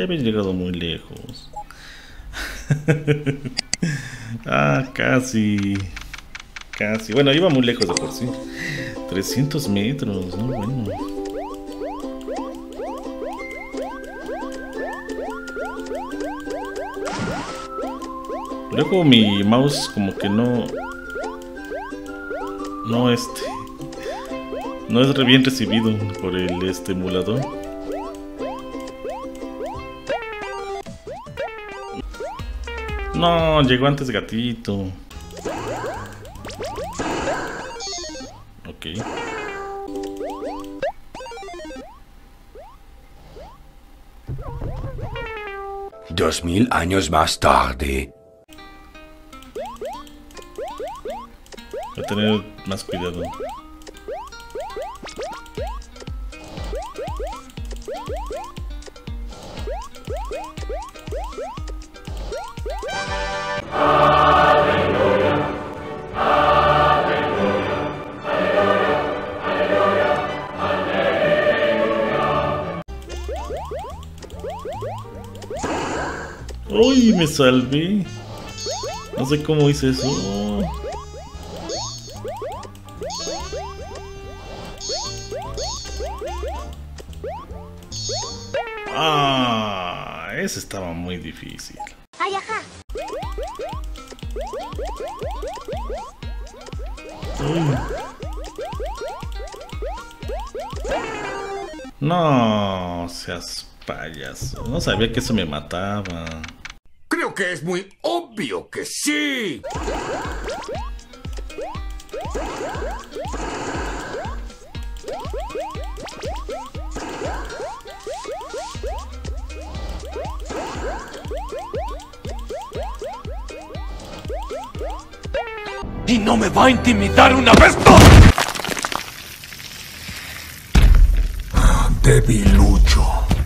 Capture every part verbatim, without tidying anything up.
había llegado muy lejos. Ah, casi. Casi. Bueno, iba muy lejos de por sí. trescientos metros, ¿no? Bueno. Luego mi mouse como que no... No, este... No es re bien recibido por el este emulador. No, llegó antes gatito. Ok. Dos mil años más tarde. Voy a tener más cuidado. ¡Uy! Me salvé. No sé cómo hice eso. Ah, ese estaba muy difícil. Ay, ajá. Uy. No seas payaso. No sabía que eso me mataba. Creo que es muy obvio que sí. ¿Y no me va a intimidar una vez más? Debilucho.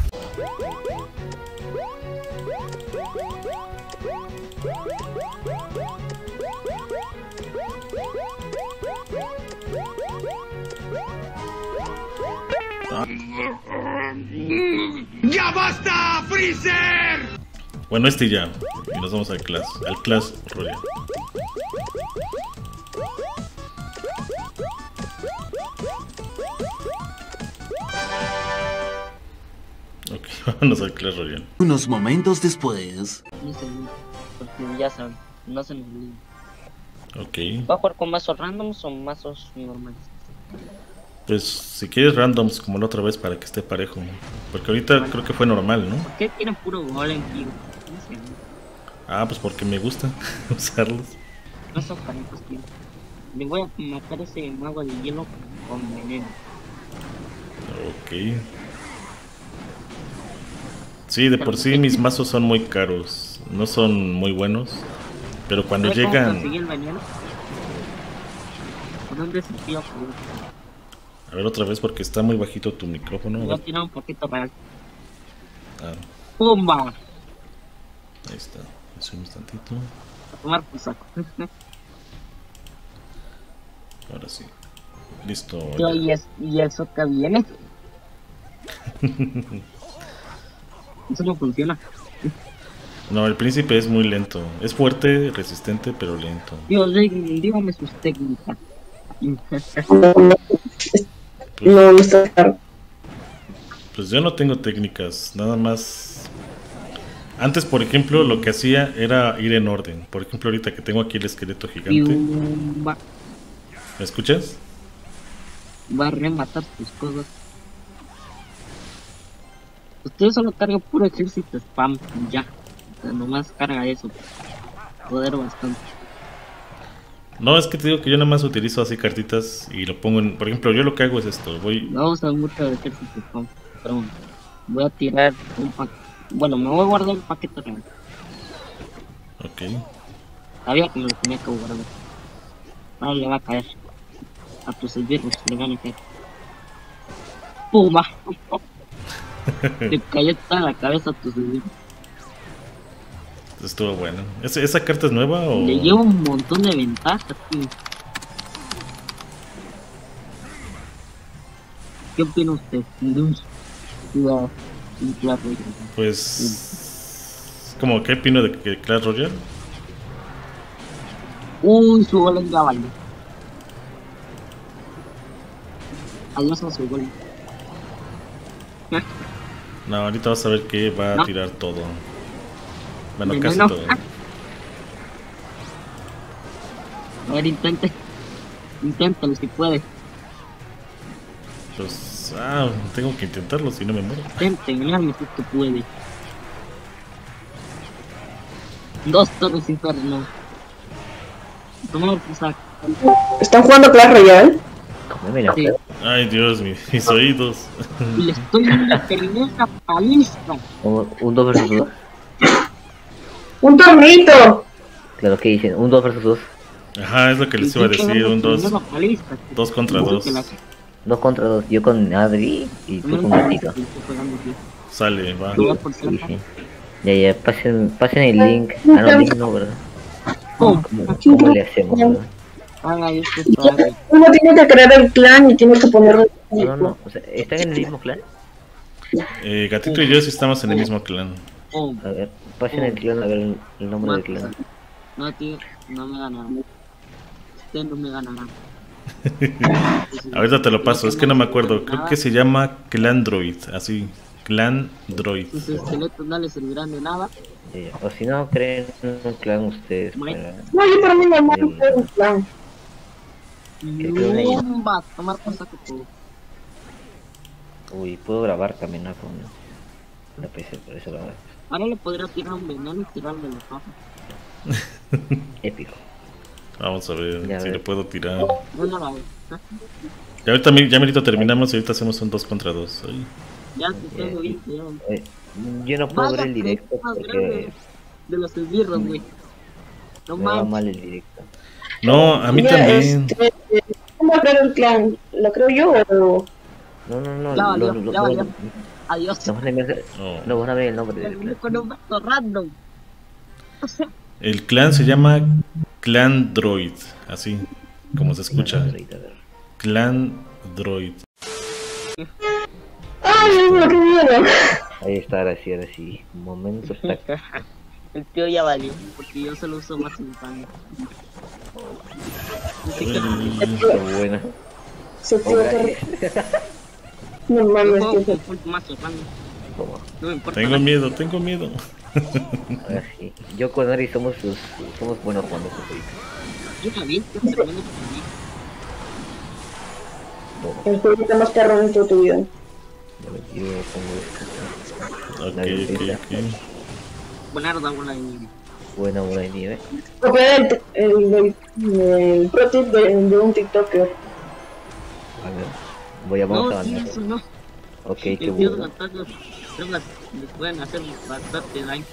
¡Ya basta, Freezer! Bueno, este ya. Y nos vamos al Clash. Al Clash Royale. Ok, vámonos al Clash Royale. Unos momentos después. No sé, porque ya saben, no se nos olvida. Ok. ¿Va a jugar con mazos randoms o mazos normales? Pues si quieres randoms como la otra vez para que esté parejo. Porque ahorita vale. Creo que fue normal, ¿no? ¿Por qué tienen puro golem, tío? No sé. Ah, pues porque me gusta usarlos. No son caritos, tío. Le voy a matar ese mago de hielo con veneno. Ok. Sí, de por sí mis mazos son muy caros. No son muy buenos. Pero cuando ¿Sabes llegan... cómo conseguí el veneno? ¿Por dónde se tío? A ver otra vez porque está muy bajito tu micrófono. Voy a tirar un poquito real. Ah. ¡Pumba! Ahí está. Le subimos tantito. A tomar por saco. Ahora sí. Listo. Yo, y, es, y el Soca viene. Eso no funciona. No, el príncipe es muy lento. Es fuerte, resistente, pero lento. Dios, dígame sus técnicas. No, no está claro. Pues yo no tengo técnicas, nada más. Antes, por ejemplo, lo que hacía era ir en orden. Por ejemplo, ahorita que tengo aquí el esqueleto gigante. Va, ¿Me escuchas? va a rematar tus cosas. Usted solo carga puro ejército spam, ya. O sea, nomás carga eso. Poder bastante. No, es que te digo que yo nada más utilizo así cartitas y lo pongo en... Por ejemplo, yo lo que hago es esto, voy... No usa mucho de ejército spam, pero bueno, voy a tirar un paquete. Bueno, me voy a guardar un paquete real. Ok. Sabía que me lo tenía que guardar. Ahora le va a caer. A tus esbirros le van a caer. ¡Pumba! Te cayó toda la cabeza a tus esbirros. Estuvo bueno. ¿Esa, ¿Esa carta es nueva o...? Le lleva un montón de ventajas, tío. ¿Qué opina usted? Cuidado. Y Clash Royale. Pues... ¿Cómo qué opino de que Clash Royale? Uy, su golem ya valió. Adiós a su golem. No, ahorita vas a ver que va a No. tirar todo. Bueno, Veneno. casi todo. A ver, intente. Inténtalo si puede. Pues... Ah, tengo que intentarlo si no me muero. Intente, ganarme si tú puede. Dos torres inferno. Tomar tu saco. ¿Están jugando Clash Royale? Cómemela. Sí. Ay, Dios, mi- mis oídos. Y le estoy dando tremenda paliza. Un un dos versus dos. ¡Un tornito! Claro que dicen, un dos versus dos. Ajá, es lo que les iba a decir. Un dos, Tremenda paliza. dos contra dos. Dos contra dos. Yo con Adri y tú con Gatito. Sale, va. Sí, sí. Ya, ya, pasen, pasen el link. Ah, no, link no, ¿verdad? ¿Cómo, cómo le hacemos, verdad? Ay, esto está bien. Uno tiene que crear el clan y tiene que ponerlo. No, no, no. O sea, ¿están en el mismo clan? Eh, Gatito y yo sí estamos en el mismo clan. Oh, A ver, pasen el clan a ver el, el nombre del clan. no, tío, no me ganarán. Usted no me ganará. Ahorita te lo paso, es que no me acuerdo. Creo que se llama Clan Droid, así. Clan Droid. Sus esqueletos no les servirán de nada. Sí, o si no, creen un clan ustedes Bueno. para... No, yo para mí no me gusta un clan. creo que- Bomba, tomar por saco todo. Uy, puedo grabar también, ¿no? Con la P C, por eso lo hago. Ahora le podría tirar un veneno y tirarle la caja. Épico. Vamos a ver Ya si ves. le puedo tirar. Yo no la hago. Y ahorita mi- ya merito terminamos y ahorita hacemos un dos contra dos. Ay. Ya se tengo bien, ya. Eh, yo no puedo Vaya ver el directo más porque grande de los esbirros, güey. No me va manches. mal el directo. No, a mí Mira, también. este, ¿cómo va a crear el clan? ¿Lo creo yo o...? No, no, no. Ya lo- valió, lo- ya lo- valió. Adiós. No van a ver, Oh. no van a ver el nombre del El clan. con un vato random. El clan se llama Clan Droid, así como se escucha. Ahorita, a ver. Clan Droid. ¡Ay, Dios mío, qué miedo! Ahí está, ahora sí, ahora sí. Momento está. El tío ya valió, porque yo solo uso más infame. Así que Ay, Qué buena. Se tuvo que... No yo mames, juego tío. con full más random. Toma. No me importa. tengo miedo, tengo miedo. Ahora sí. Yo con Ari somos sus, somos buenos jugando con ahorita. Yo la vi, yo tremendo que vi. Toma. El jueguito más carro de toda tu vida. Yo pongo esto. Ok, Nadie ok, utiliza. ok. Buenarda, bola de nieve. Buena bola de nieve. Copiar el, el, el, el pro tip de, de un TikToker. A ver. Voy a vamos No, a sí, ganar. eso no. Ok, qué El tío de bueno. los tacos, creo que les pueden hacer bastante daño.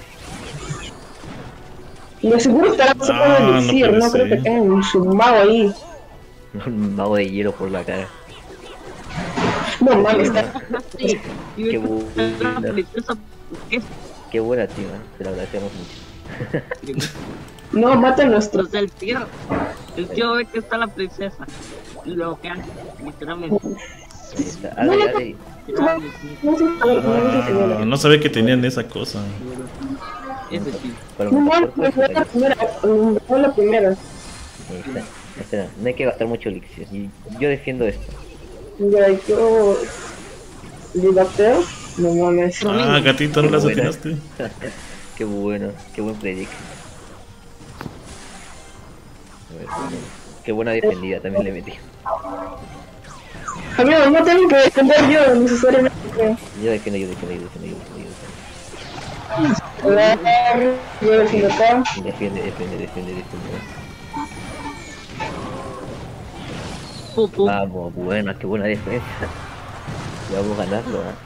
Y aseguro que estará sacando Ah, el no elixir, puede no creo que ser. tengan su mago ahí. Un mago de hielo por la cara. No mames, está... Sí, y Qué me buena. la princesa, ¿qué? Qué buena tío, ¿eh? Se lo agradecemos mucho. No, mata a nuestro... O sea, el tío, el tío ve que está la princesa y lo que hace, literalmente. Ahí está. A ver, a ver. literalmente, sí, No sé, a ver, no sé si Ah, vuela. no sabía que tenían esa cosa. ese tío. Para No matar mames, cuerpos, fue la ahí primera, fue la primera. está. Espera, no hay que gastar mucho elixir. Y Yo defiendo esto. Ya, yo... ¿Libateo? No mames. Ah, gatito, no las Buena. atinaste. Qué bueno, qué buen predict. A ver, qué buena defendida también le metí. Amigo, no tengo que defender yo necesariamente. Yo defiendo, yo defiendo, yo defiendo, yo defiendo. Yo A ver, yo defiendo acá. defiendo. Defiende, defiende, defiende, defiende. Pum, pum. Vamos, buena, qué buena defensa. Ya vamos a ganarlo, ¿ah?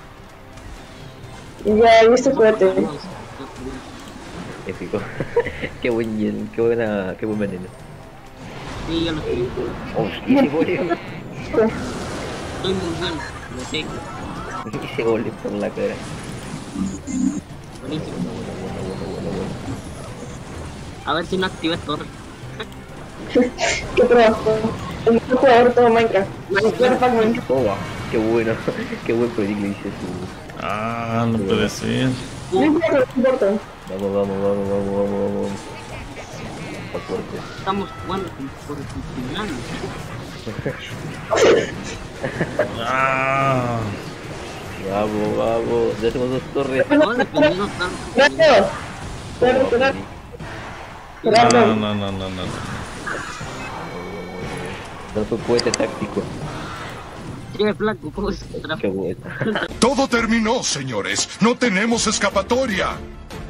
Ya, listo, fuerte. Épico. Qué buen hiel, qué buena, qué buen veneno. Sí, yo lo sé. Oh, y ese gole, Soy muy bueno, lo sé. ese gole por la cara. Buenísimo. Bueno, bueno, bueno, bueno, bueno. A ver si no activa torre. ¿Qué trabajo? El mejor jugador de todo Minecraft. Minecraft, Pac-Man. Toma, qué bueno, qué buen predict le hice su. Ah, no puede ser. No importa, no importa. Vamos, vamos, vamos, vamos, vamos, vamos. Está fuerte. Estamos jugando con por el final. Ah. Vamos, vamos. Ya tenemos dos torres. No dependiendo tanto. Gracias. Voy a retirar. No, no, no, no, no. No fue cohete táctico. Tiene flaco, ¿cómo es? Qué bueno. Todo terminó, señores. No tenemos escapatoria.